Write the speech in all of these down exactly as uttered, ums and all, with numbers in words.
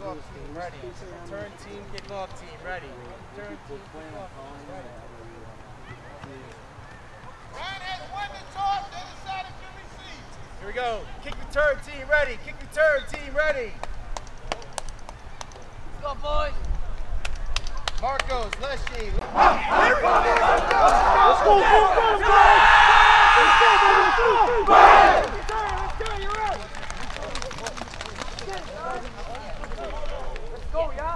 kickoff team ready. Turn team kickoff team ready. Turn team kickoff team ready. Ryan has one to toss, the other side can receive. Here we go. Kick return team ready. Kick return team ready. Let's go, boys. Marcos, Leshy. Let's go, let's go, let's go, let's go, let's go, let's go. Go, yeah?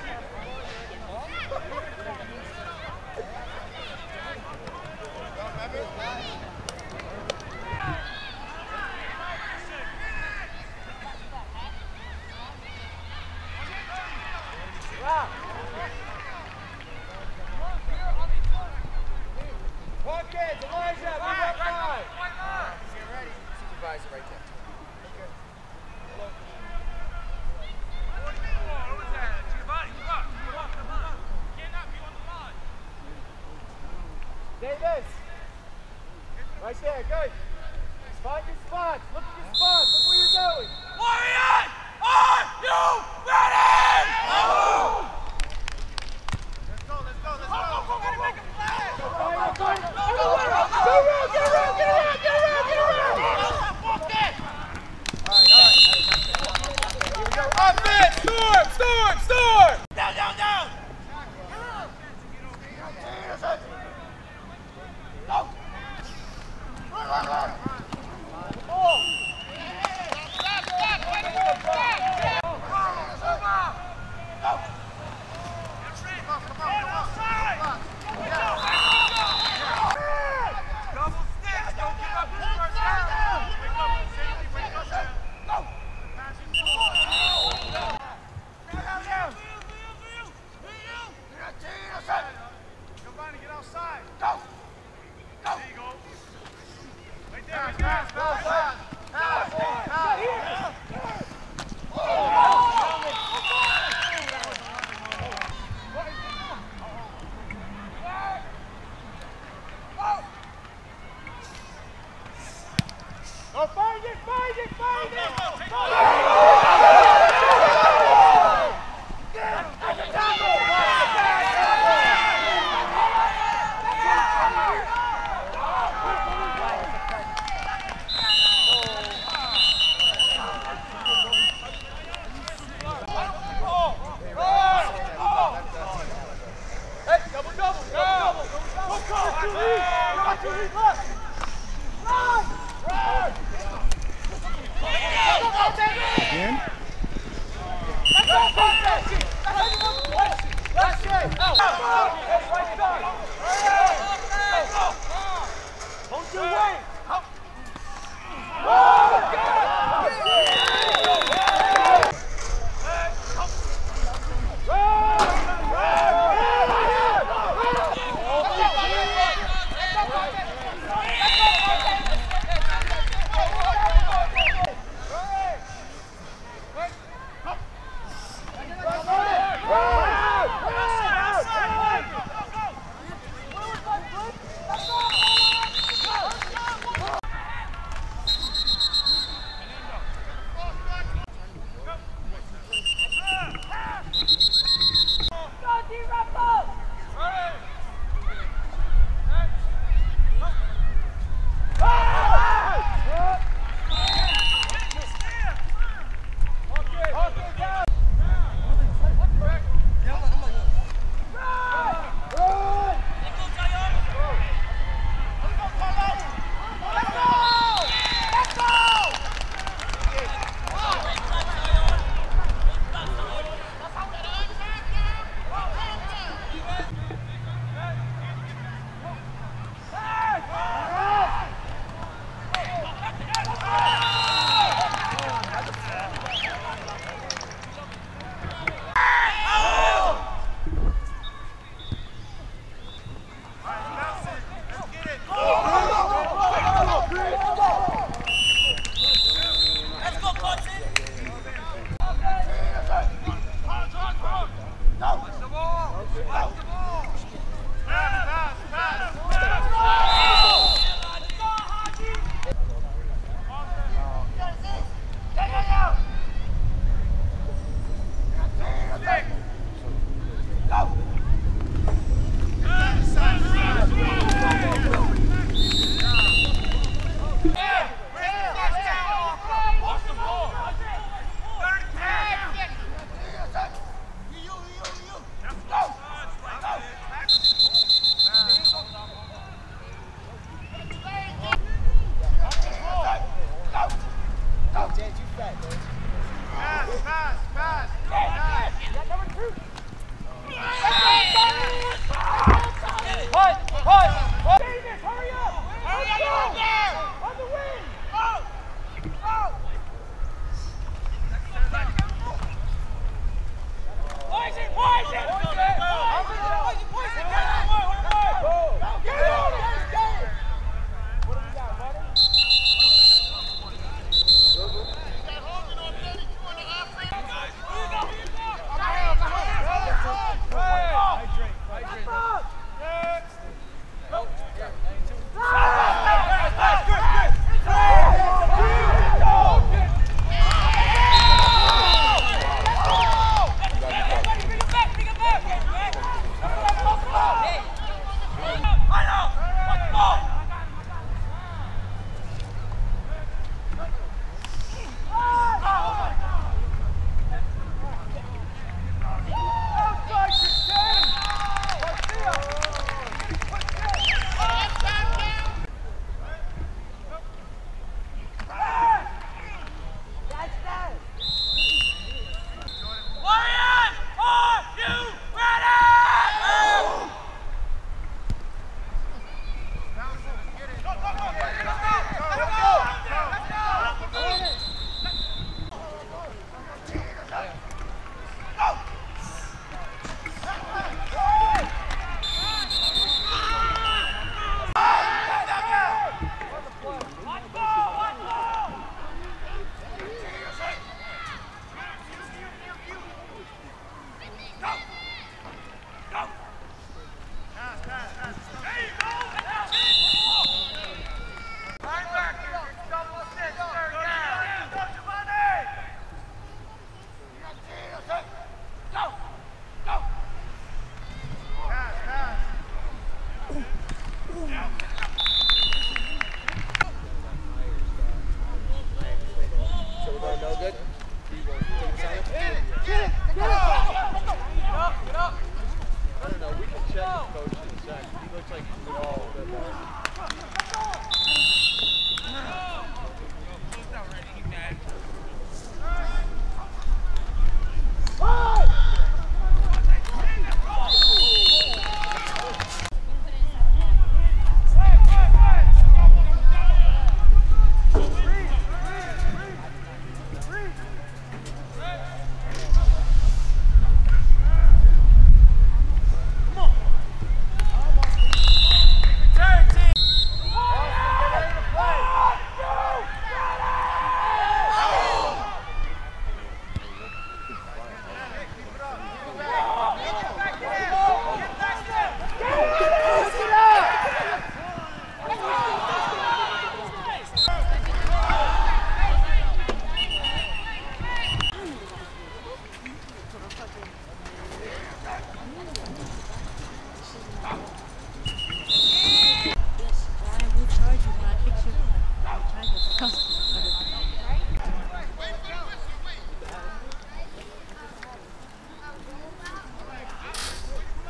Watkins, Elijah, move up five. Get ready. Supervisor right there. Davis! Right there, good. Find your spots. Look at your spots. Look where you're going. Warriors, are you ready? Oh! Let's go, let's go, let's go. Go, go, go, go, make a play. Go, go, go, go, go, go, get around, get around, get around, get around, get around. Walk that. All right, all right. Here we go. Offense! Storm! Storm! Storm! Down, down, down. Go. Run, run, run. Stop, stop, stop.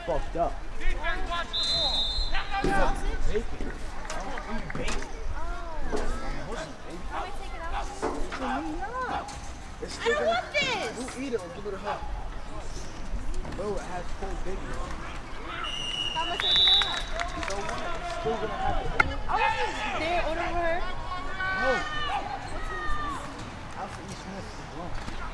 fucked up. It's I still don't gonna, want this! you eat it or give it a hug. Bro, it has cold baby. How am I taking it out? You know what? It's still gonna have it. I wasn't there ordering for her. No. Alpha E. Smith is wrong.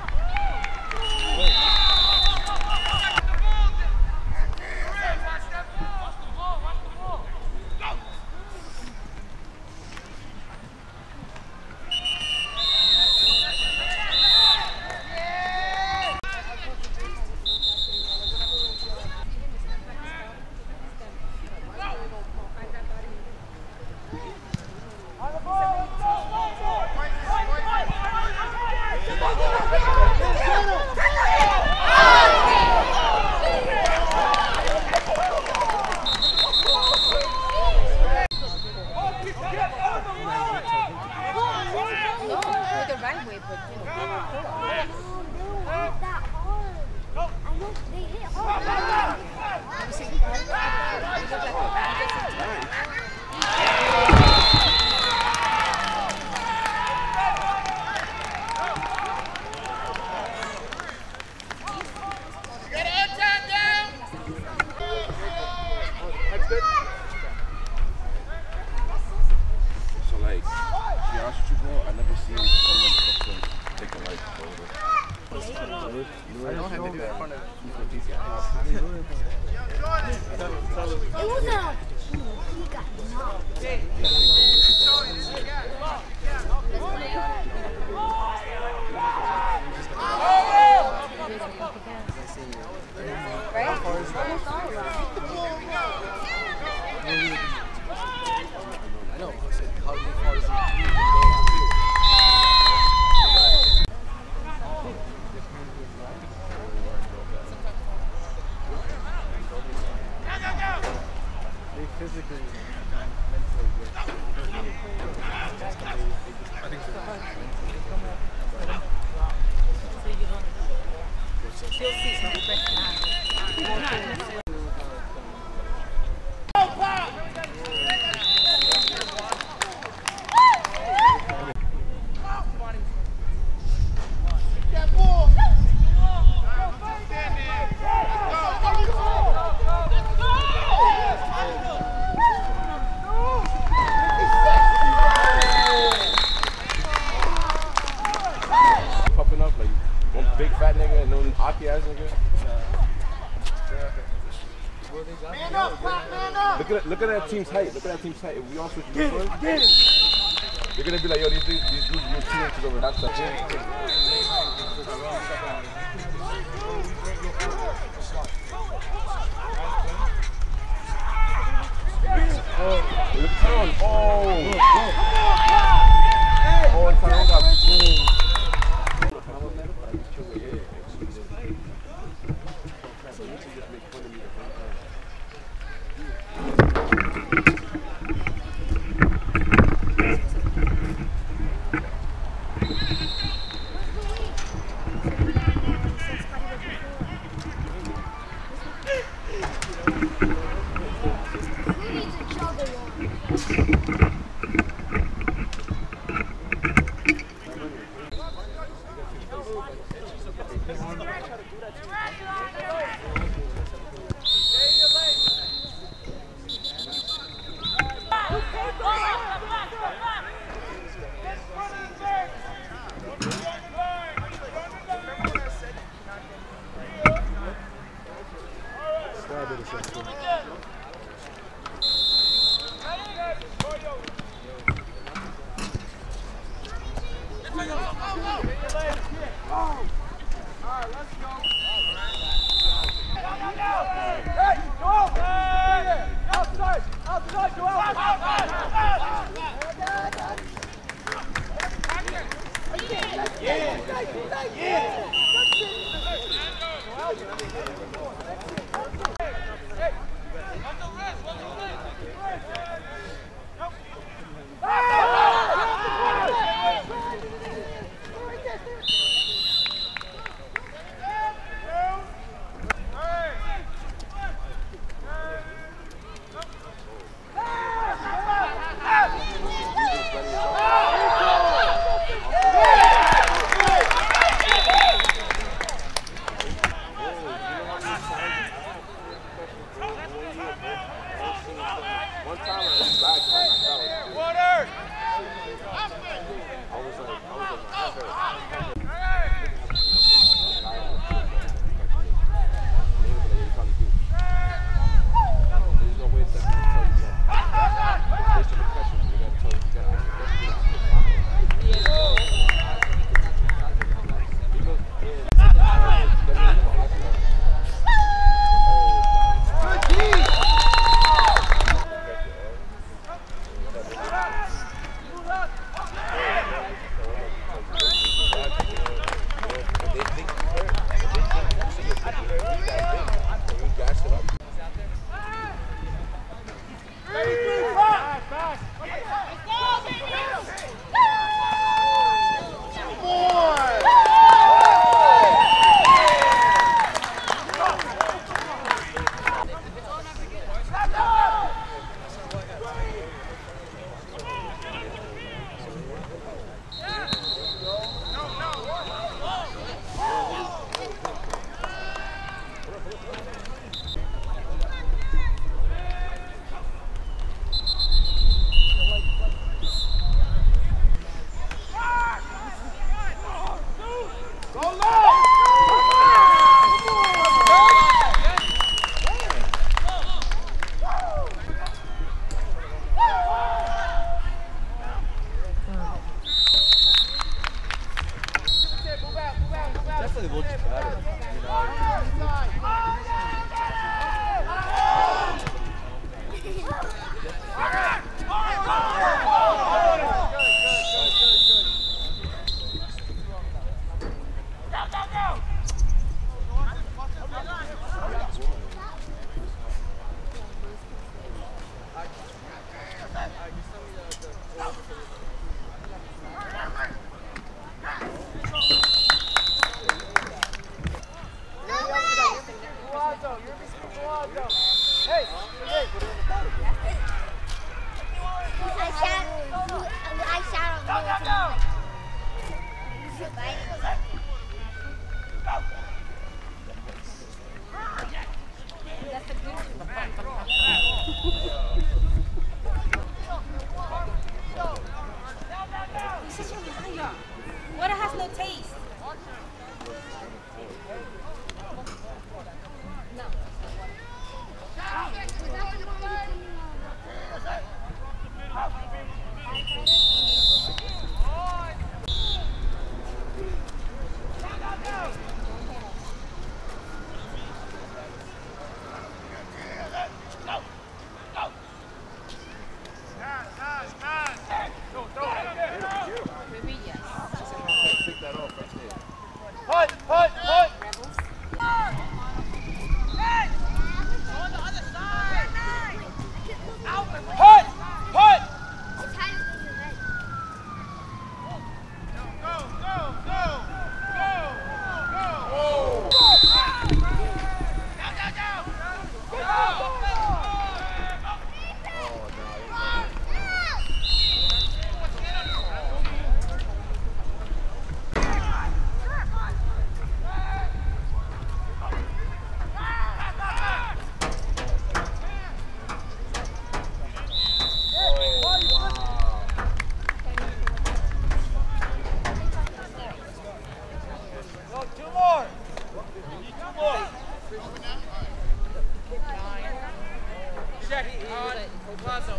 So like, to be honest with you, bro, I never seen someone fucking take a life over. I don't have to do that in front of It wasn't a he got knocked. Right? Almost all of them. I know. I said, how far is it? They physically, mentally good. I think so. You'll see some different Popping up like one big fat nigga and no hockey ass nigga. Man up, Pop, man up! Look at look at that team's height. Look at that team's height. If we all switch this one, they're gonna be like, yo, these these these dudes are two inches over half Oh, look at Tyrone. Oh, oh, Tyrone got boom.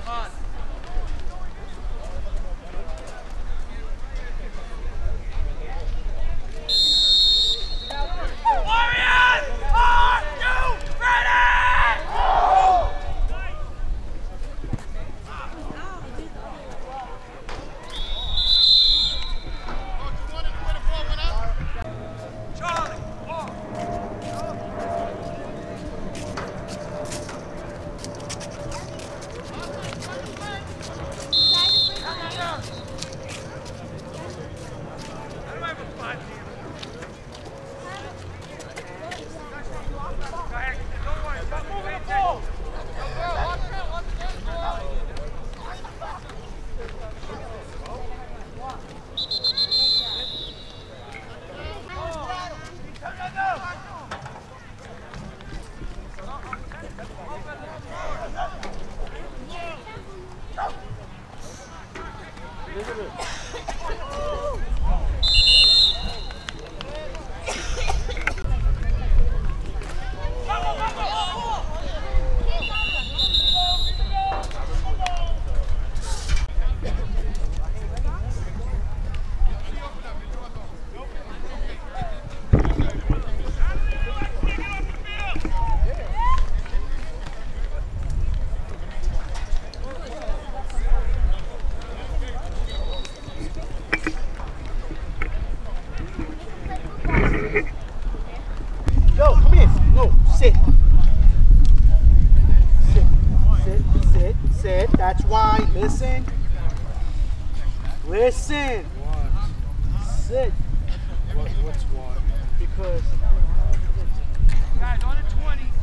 Go, come here. No, sit. Sit, sit, sit, sit. That's why. Listen. Listen. What? Sit. What, what's what? Because Guys, on the twenty.